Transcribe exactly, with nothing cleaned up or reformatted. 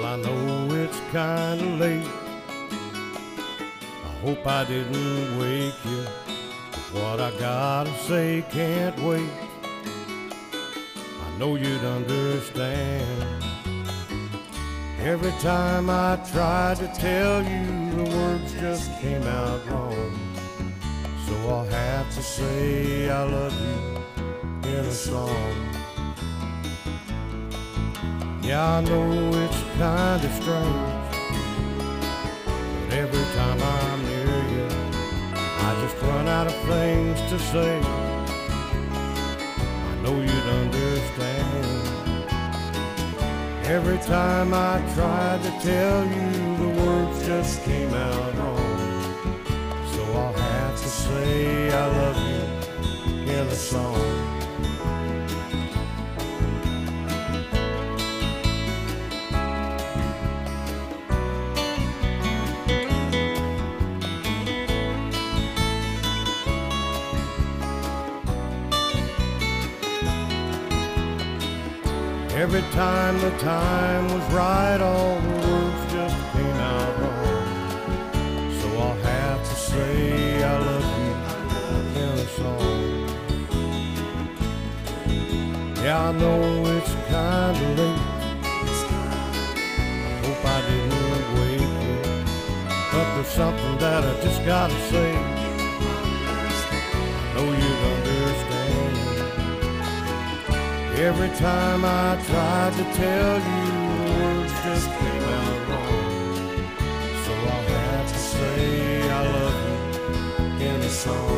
I know it's kinda late. I hope I didn't wake you, but what I gotta say can't wait. I know you'd understand. Every time I tried to tell you, the words just came out wrong. So I'll have to say I love you in a song. Yeah, I know it's kinda strange, but every time I'm near you, I just run out of things to say. I know you'd understand. Every time I tried to tell you, the words just came out wrong. So I'll have to say I love you in a song. Every time the time was right, all the words just came out wrong. So I'll have to say I love you in a song. Yeah, I know it's kinda late. I hope I didn't wake you, but there's something that I just gotta say. I know you'd understand. Every time I tried to tell you, the words just came out wrong. So I'll have to say I love you in a song.